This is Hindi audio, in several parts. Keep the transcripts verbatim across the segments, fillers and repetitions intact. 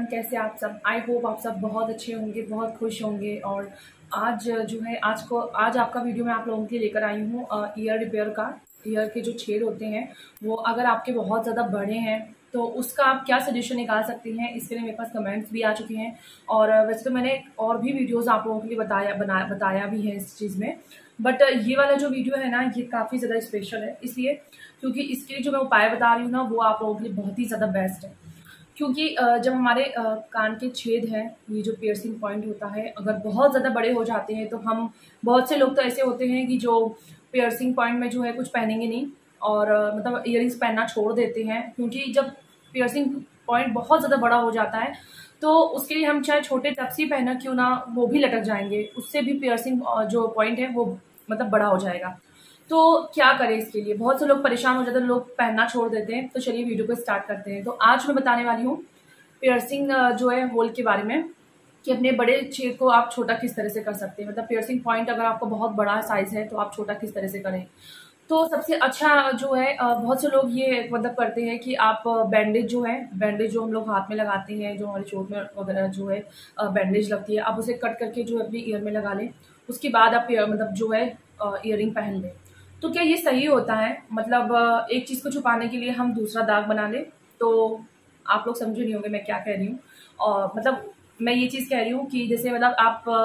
एवरीवन, कैसे आप सब। आई होप आप सब बहुत अच्छे होंगे, बहुत खुश होंगे। और आज जो है आज को आज आपका वीडियो मैं आप लोगों के लिए लेकर आई हूँ ईयर रिपेयर का। ईयर के जो छेद होते हैं वो अगर आपके बहुत ज़्यादा बड़े हैं तो उसका आप क्या सजेशन निकाल सकते हैं, इसके लिए मेरे पास कमेंट्स भी आ चुके हैं। और वैसे तो मैंने और भी वीडियोस आप लोगों के लिए बताया बना बताया भी है इस चीज़ में, बट ये वाला जो वीडियो है ना ये काफ़ी ज़्यादा स्पेशल है, इसलिए क्योंकि इसके जो मैं उपाय बता रही हूँ ना वो आप लोगों के लिए बहुत ही ज़्यादा बेस्ट है। क्योंकि जब हमारे कान के छेद हैं, ये जो पियर्सिंग पॉइंट होता है, अगर बहुत ज़्यादा बड़े हो जाते हैं तो हम बहुत से लोग तो ऐसे होते हैं कि जो पियर्सिंग पॉइंट में जो है कुछ पहनेंगे नहीं और मतलब इयरिंग्स पहनना छोड़ देते हैं। क्योंकि जब पियर्सिंग पॉइंट बहुत ज़्यादा बड़ा हो जाता है तो उसके लिए हम चाहे छोटे टप्सी पहना क्यों ना वो भी लटक जाएंगे, उससे भी पियर्सिंग जो पॉइंट है वो मतलब बड़ा हो जाएगा। तो क्या करें इसके लिए, बहुत से लोग परेशान हो जाते हैं, लोग पहनना छोड़ देते हैं। तो चलिए वीडियो को स्टार्ट करते हैं। तो आज मैं बताने वाली हूँ पियर्सिंग जो है होल के बारे में, कि अपने बड़े छेद को आप छोटा किस तरह से कर सकते हैं। मतलब पियर्सिंग पॉइंट अगर आपको बहुत बड़ा साइज है तो आप छोटा किस तरह से करें। तो सबसे अच्छा जो है, बहुत से लोग ये मतलब करते हैं कि आप बैंडेज जो है, बैंडेज जो हम लोग हाथ में लगाते हैं, जो हमारी चोट में वगैरह जो है बैंडेज लगती है, आप उसे कट करके जो है अपनी ईयर में लगा लें। उसके बाद आप मतलब जो है ईयरिंग पहन लें। तो क्या ये सही होता है? मतलब एक चीज़ को छुपाने के लिए हम दूसरा दाग बना लें? तो आप लोग समझे नहीं होंगे मैं क्या कह रही हूँ। और मतलब मैं ये चीज़ कह रही हूँ कि जैसे मतलब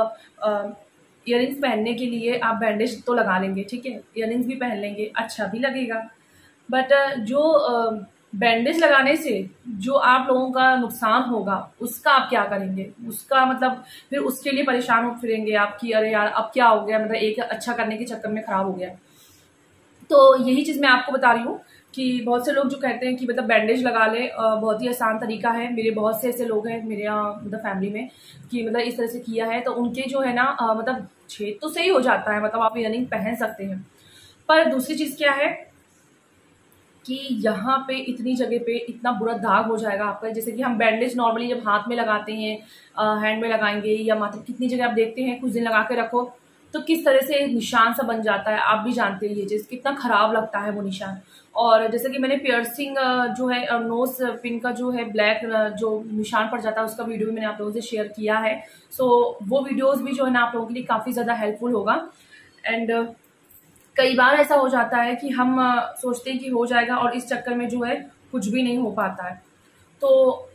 आप इयरिंग्स पहनने के लिए आप बैंडेज तो लगा लेंगे, ठीक है, इयरिंग्स भी पहन लेंगे, अच्छा भी लगेगा, बट जो बैंडेज लगाने से जो आप लोगों का नुकसान होगा उसका आप क्या करेंगे? उसका मतलब फिर उसके लिए परेशान हो फिरेंगे आप कि अरे यार अब क्या हो गया, मतलब एक अच्छा करने के चक्कर में खराब हो गया। तो यही चीज़ मैं आपको बता रही हूँ कि बहुत से लोग जो कहते हैं कि मतलब बैंडेज लगा ले, बहुत ही आसान तरीका है। मेरे बहुत से ऐसे लोग हैं मेरे यहाँ मतलब फैमिली में कि मतलब इस तरह से किया है, तो उनके जो है ना मतलब छेद तो सही हो जाता है, मतलब आप इयरिंग पहन सकते हैं। पर दूसरी चीज़ क्या है कि यहाँ पे इतनी जगह पे इतना बुरा दाग हो जाएगा आपका। जैसे कि हम बैंडेज नॉर्मली जब हाथ में लगाते हैं, हैंड में लगाएंगे या मतलब कितनी जगह आप देखते हैं कुछ दिन लगा के रखो तो किस तरह से निशान सा बन जाता है, आप भी जानते हैं ये चीज़ कितना खराब लगता है वो निशान। और जैसे कि मैंने पियर्सिंग जो है नोज पिन का जो है ब्लैक जो निशान पड़ जाता है उसका वीडियो भी मैंने आप लोगों से शेयर किया है। सो वो वीडियोस भी जो है ना आप लोगों के लिए काफ़ी ज़्यादा हेल्पफुल होगा। एंड कई बार ऐसा हो जाता है कि हम सोचते हैं कि हो जाएगा और इस चक्कर में जो है कुछ भी नहीं हो पाता है। तो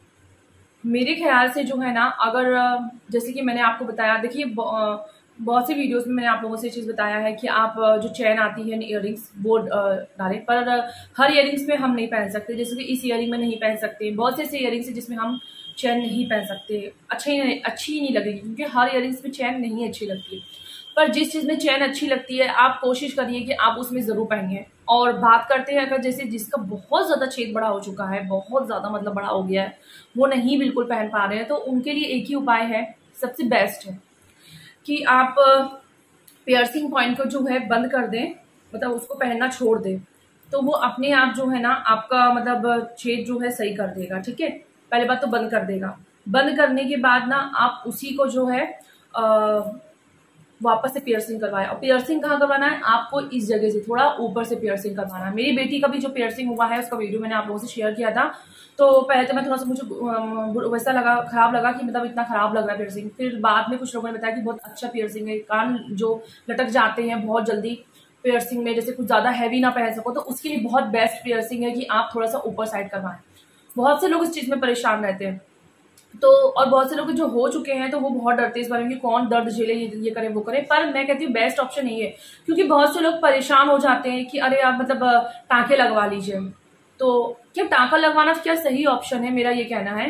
मेरे ख्याल से जो है ना, अगर जैसे कि मैंने आपको बताया, देखिए बहुत से वीडियोस में मैंने आप लोगों से चीज़ बताया है कि आप जो चैन आती है इयरिंग्स वो डालें, पर हर इयरिंग्स में हम नहीं पहन सकते। जैसे कि इस इयरिंग में नहीं पहन सकते, बहुत से ऐसे इयरिंग्स हैं जिसमें हम चैन नहीं पहन सकते, अच्छा ही नहीं अच्छी ही नहीं लगेगी, क्योंकि हर इयरिंग्स में चैन नहीं अच्छी लगती। पर जिस चीज़ में चैन अच्छी लगती है आप कोशिश करिए कि आप उसमें ज़रूर पहनिए। और बात करते हैं अगर जैसे जिसका बहुत ज़्यादा छेद बड़ा हो चुका है, बहुत ज़्यादा मतलब बड़ा हो गया है, वो नहीं बिल्कुल पहन पा रहे हैं, तो उनके लिए एक ही उपाय है, सबसे बेस्ट है कि आप पियर्सिंग पॉइंट को जो है बंद कर दें, मतलब उसको पहनना छोड़ दें। तो वो अपने आप जो है ना आपका मतलब छेद जो है सही कर देगा, ठीक है। पहले बात तो बंद कर देगा। बंद करने के बाद ना आप उसी को जो है आ, वापस से पियर्सिंग करवाएं। और पियर्सिंग कहाँ करवाना है? आपको इस जगह से थोड़ा ऊपर से पियर्सिंग करवाना है। मेरी बेटी का भी जो पियर्सिंग हुआ है उसका वीडियो मैंने आप लोगों से शेयर किया था। तो पहले तो मैं थोड़ा सा मुझे वैसा लगा, खराब लगा कि मतलब इतना खराब लग रहा है पियर्सिंग। फिर बाद में कुछ लोगों ने बताया कि बहुत अच्छा पियर्सिंग है, कान जो लटक जाते हैं बहुत जल्दी पियर्सिंग में, जैसे कुछ ज्यादा हैवी ना पहन सको तो उसके लिए बहुत बेस्ट पियर्सिंग है कि आप थोड़ा सा ऊपर साइड करवाएं। बहुत से लोग इस चीज में परेशान रहते हैं। तो और बहुत से लोग जो हो चुके हैं तो वो बहुत डरते हैं इस बारे में कि कौन दर्द झेले, ये, ये करे वो करे। पर मैं कहती हूँ बेस्ट ऑप्शन यही है, क्योंकि बहुत से लोग परेशान हो जाते हैं कि अरे आप मतलब टाँके लगवा लीजिए। तो क्या टाँका लगवाना क्या सही ऑप्शन है? मेरा ये कहना है।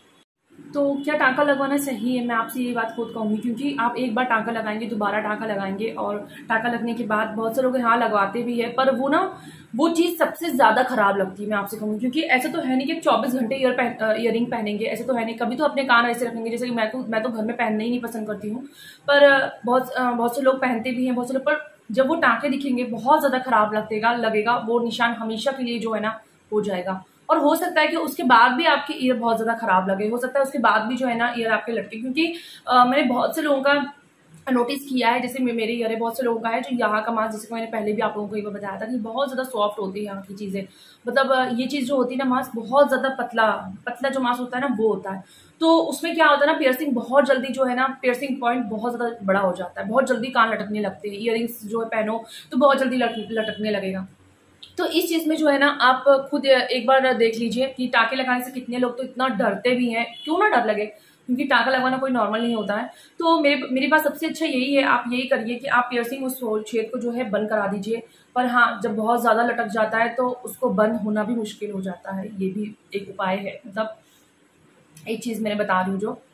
तो क्या टाँका लगवाना सही है? मैं आपसे ये बात खुद कहूँगी, क्योंकि आप एक बार टाँका लगाएंगे, दोबारा टाँका लगाएंगे, और टाँका लगने के बाद बहुत से लोग हाँ लगवाते भी है, पर वो ना वो चीज़ सबसे ज़्यादा खराब लगती है, मैं आपसे कहूँगी। क्योंकि ऐसा तो है नहीं कि चौबीस घंटे ईयर पहन ईयरिंग पहनेंगे, ऐसे तो है नहीं। कभी तो अपने कान ऐसे रखेंगे, जैसे कि मैं तो मैं तो घर में पहनना ही नहीं पसंद करती हूँ, पर बहुत बहुत से लोग पहनते भी हैं, बहुत से लोग। पर जब वो टाँके दिखेंगे बहुत ज़्यादा खराब लगेगा लगेगा वो निशान हमेशा के लिए जो है ना हो जाएगा। और हो सकता है कि उसके बाद भी आपकी ईयर बहुत ज़्यादा खराब लगे, हो सकता है उसके बाद भी जो है ना ईयर आपके लटके। क्योंकि आ, मैंने बहुत से लोगों का नोटिस किया है, जैसे मेरे ईयर है, बहुत से लोगों का है जो यहाँ का मांस, जैसे कि मैंने पहले भी आप लोगों को एक बार बताया था कि बहुत ज़्यादा सॉफ्ट होती है यहाँ की चीज़ें। मतलब ये चीज़ जो होती है ना, मांस बहुत ज़्यादा पतला पतला जो मांस होता है ना वो होता है। तो उसमें क्या होता है ना, पियर्सिंग बहुत जल्दी जो है ना, पियर्सिंग पॉइंट बहुत ज़्यादा बड़ा हो जाता है, बहुत जल्दी कान लटकने लगते हैं। ईयरिंग्स जो है पहनो तो बहुत जल्दी लटकने लगेगा। तो इस चीज़ में जो है ना, आप खुद एक बार देख लीजिए कि टाके लगाने से कितने लोग तो इतना डरते भी हैं। क्यों ना डर लगे, क्योंकि टाका लगवाना कोई नॉर्मल नहीं होता है। तो मेरे मेरे पास सबसे अच्छा यही है, आप यही करिए कि आप पियर्सिंग उस छेद को जो है बंद करा दीजिए। पर हाँ, जब बहुत ज़्यादा लटक जाता है तो उसको बंद होना भी मुश्किल हो जाता है। ये भी एक उपाय है। मतलब एक चीज़ मैंने बता रही हूँ जो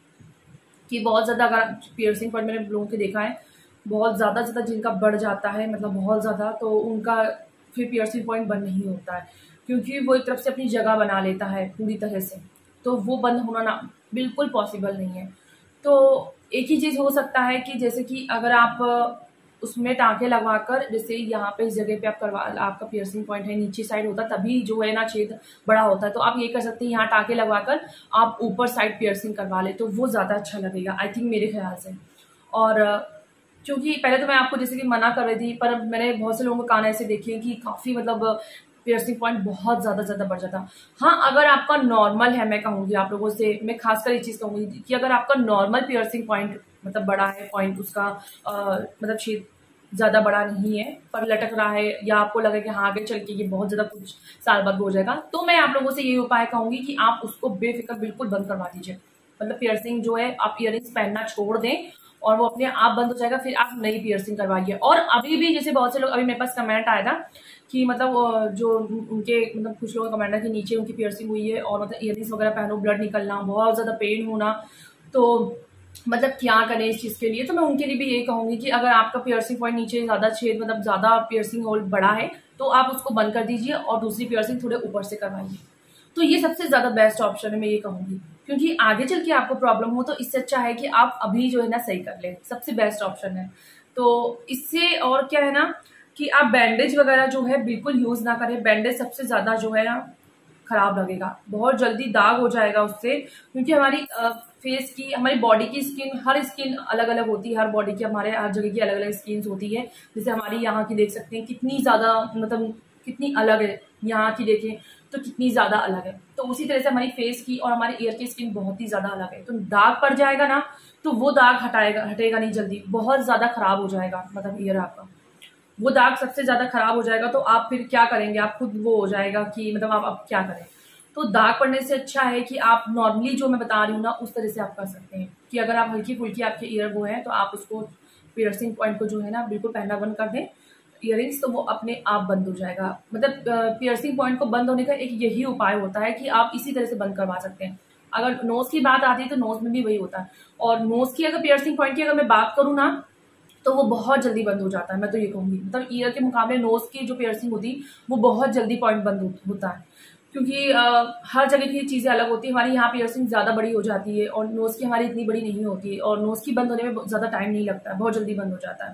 कि बहुत ज़्यादा अगर पियर्सिंग पर मैंने लोगों के देखा है, बहुत ज़्यादा ज़्यादा जिनका बढ़ जाता है, मतलब बहुत ज़्यादा, तो उनका फिर पियर्सिंग पॉइंट बंद नहीं होता है, क्योंकि वो एक तरफ से अपनी जगह बना लेता है पूरी तरह से। तो वो बंद होना ना बिल्कुल पॉसिबल नहीं है। तो एक ही चीज़ हो सकता है कि जैसे कि अगर आप उसमें टाँके लगवाकर, जैसे यहाँ पे इस जगह पे आप करवा, आपका पियर्सिंग पॉइंट है नीचे साइड होता है, तभी जो है ना छेद बड़ा होता है। तो आप ये कर सकते हैं, यहाँ टाँके लगवाकर आप ऊपर साइड पियर्सिंग करवा ले, तो वो ज़्यादा अच्छा लगेगा आई थिंक, मेरे ख्याल से। और क्योंकि पहले तो मैं आपको जैसे कि मना कर रही थी, पर मैंने बहुत से लोगों के कान ऐसे देखे हैं कि काफ़ी मतलब पियर्सिंग पॉइंट बहुत ज़्यादा ज़्यादा बढ़ जाता। हाँ, अगर आपका नॉर्मल है, मैं कहूँगी आप लोगों से, मैं खासकर ये चीज़ कहूँगी कि अगर आपका नॉर्मल पियर्सिंग पॉइंट मतलब बड़ा है, पॉइंट उसका आ, मतलब छेद ज़्यादा बड़ा नहीं है पर लटक रहा है, या आपको लगे कि हाँ आगे चल के ये बहुत ज़्यादा कुछ साल बाद हो जाएगा, तो मैं आप लोगों से ये उपाय कहूँगी कि आप उसको बेफिक्र बिल्कुल बंद करवा दीजिए। मतलब पियर्सिंग जो है, आप ईयरिंग्स पहनना छोड़ दें और वो अपने आप बंद हो जाएगा, फिर आप नई पियर्सिंग करवाइए। और अभी भी जैसे बहुत से लोग, अभी मेरे पास कमेंट आया था कि मतलब जो उनके मतलब कुछ लोगों का कमेंट है कि नीचे उनकी पियर्सिंग हुई है और मतलब ईयरिंग्स वगैरह पहनो, ब्लड निकलना, बहुत ज़्यादा पेन होना, तो मतलब क्या करें इस चीज़ के लिए। तो मैं उनके लिए भी यही कहूँगी कि अगर आपका पियर्सिंग पॉइंट नीचे ज़्यादा छेद मतलब ज़्यादा पियर्सिंग होल बड़ा है, तो आप उसको बंद कर दीजिए और दूसरी पियर्सिंग थोड़े ऊपर से करवाइए। तो ये सबसे ज़्यादा बेस्ट ऑप्शन है, मैं ये कहूँगी, क्योंकि आगे चल के आपको प्रॉब्लम हो तो इससे अच्छा है कि आप अभी जो है ना सही कर लें, सबसे बेस्ट ऑप्शन है। तो इससे और क्या है ना कि आप बैंडेज वगैरह जो है बिल्कुल यूज़ ना करें। बैंडेज सबसे ज़्यादा जो है ना खराब लगेगा, बहुत जल्दी दाग हो जाएगा उससे, क्योंकि हमारी फेस की, हमारी बॉडी की स्किन, हर स्किन अलग अलग होती है, हर बॉडी की, हमारे हर जगह की अलग अलग स्किन होती है। जैसे हमारी यहाँ की देख सकते हैं कितनी ज़्यादा मतलब कितनी अलग है, यहाँ की देखें तो कितनी ज़्यादा अलग है। तो उसी तरह से हमारी फेस की और हमारे ईयर की स्किन बहुत ही ज़्यादा अलग है। तो दाग पड़ जाएगा ना, तो वो दाग हटाएगा हटेगा नहीं जल्दी, बहुत ज़्यादा खराब हो जाएगा मतलब ईयर आपका, वो दाग सबसे ज़्यादा खराब हो जाएगा। तो आप फिर क्या करेंगे, आप खुद वो हो जाएगा कि मतलब आप अब क्या करें। तो दाग पड़ने से अच्छा है कि आप नॉर्मली जो मैं बता रही हूँ ना उस तरह से आप कर सकते हैं कि अगर आप हल्की फुल्की आपके ईयर वो है तो आप उसको पियर्सिंग पॉइंट को जो है ना बिल्कुल पहनना बंद कर दें ईयरिंग्स, तो वो अपने आप बंद हो जाएगा। मतलब पियर्सिंग पॉइंट को बंद होने का एक यही उपाय होता है कि आप इसी तरह से बंद करवा सकते हैं। अगर नोज की बात आती है तो नोज में भी वही होता है, और नोज की अगर पियर्सिंग पॉइंट की अगर मैं बात करूँ ना तो वो बहुत जल्दी बंद हो जाता है। मैं तो ये कहूँगी मतलब ईयर के मुकाबले नोज की जो पियर्सिंग होती है वो बहुत जल्दी पॉइंट बंद होता है, क्योंकि आ, हर जगह की चीज़ें अलग होती है। हमारी यहाँ पियर्सिंग ज़्यादा बड़ी हो जाती है और नोज की हमारी इतनी बड़ी नहीं होती है, और नोज की बंद होने में ज़्यादा टाइम नहीं लगता है, बहुत जल्दी बंद हो जाता है।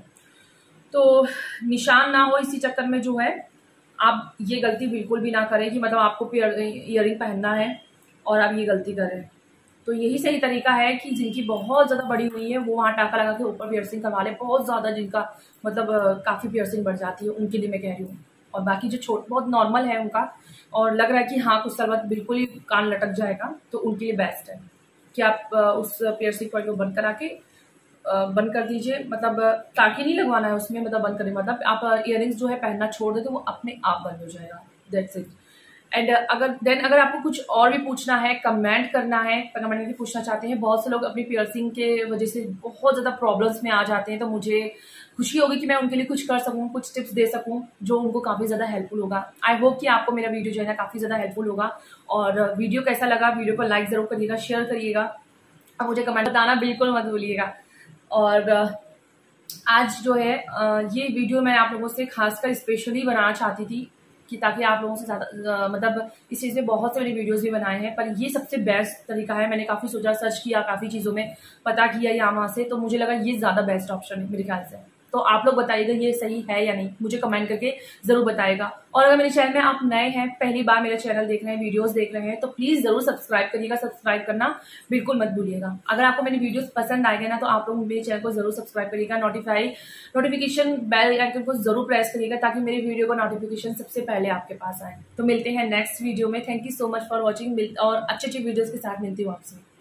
तो निशान ना हो इसी चक्कर में जो है आप ये गलती बिल्कुल भी ना करें कि मतलब आपको ईयरिंग पहनना है और आप ये गलती करें। तो यही सही तरीका है कि जिनकी बहुत ज़्यादा बड़ी हुई है वो वहाँ टाका लगा के ऊपर पियर्सिंग करवा ले। बहुत ज़्यादा जिनका मतलब काफ़ी पियर्सिंग बढ़ जाती है उनके लिए मैं कह रही हूँ, और बाकी जो छोट बहुत नॉर्मल है उनका और लग रहा है कि हाँ कुछ साल बाद बिल्कुल ही कान लटक जाएगा, तो उनके लिए बेस्ट है कि आप उस पियर्सिंग पॉइंट को बंद करा के बंद कर दीजिए। मतलब टाके नहीं लगवाना है उसमें, मतलब बंद करने मतलब आप ईयरिंग्स जो है पहनना छोड़ दे तो वो अपने आप बंद हो जाएगा। That's it. एंड अगर देन अगर आपको कुछ और भी पूछना है, कमेंट करना है, कमेंट में भी पूछना चाहते हैं। बहुत से लोग अपनी पियर्सिंग के वजह से बहुत ज़्यादा प्रॉब्लम्स में आ जाते हैं, तो मुझे खुशी होगी कि मैं उनके लिए कुछ कर सकूं, कुछ टिप्स दे सकूं जो उनको काफ़ी ज़्यादा हेल्पफुल होगा। आई होप कि आपको मेरा वीडियो जो है ना काफ़ी ज़्यादा हेल्पफुल होगा। और वीडियो कैसा लगा, वीडियो को लाइक ज़रूर करिएगा, शेयर करिएगा और मुझे कमेंट बताना बिल्कुल मत भूलिएगा। और आज जो है ये वीडियो मैं आप लोगों से खासकर स्पेशली बनाना चाहती थी कि ताकि आप लोगों से ज़्यादा मतलब इस चीज़ में बहुत से मैंने वीडियोस भी बनाए हैं, पर ये सबसे बेस्ट तरीका है। मैंने काफ़ी सोचा, सर्च किया, काफ़ी चीज़ों में पता किया यहाँ वहाँ से, तो मुझे लगा ये ज़्यादा बेस्ट ऑप्शन है मेरे ख्याल से। तो आप लोग बताइएगा ये सही है या नहीं, मुझे कमेंट करके जरूर बताएगा। और अगर मेरे चैनल में आप नए हैं, पहली बार मेरा चैनल देख रहे हैं, वीडियोस देख रहे हैं, तो प्लीज जरूर सब्सक्राइब करिएगा। सब्सक्राइब करना बिल्कुल मत भूलिएगा। अगर आपको मेरी वीडियोस पसंद आएंगे ना तो आप लोग मेरे चैनल को जरूर सब्सक्राइब करिएगा। नोटिफाई नोटिफिकेशन बेल आइकन को जरूर प्रेस करिएगा ताकि मेरी वीडियो का नोटिफिकेशन सबसे पहले आपके पास आए। तो मिलते हैं नेक्स्ट वीडियो में। Thank you so much for watching और अच्छे अच्छे वीडियोज के साथ मिलती हूँ आपसे।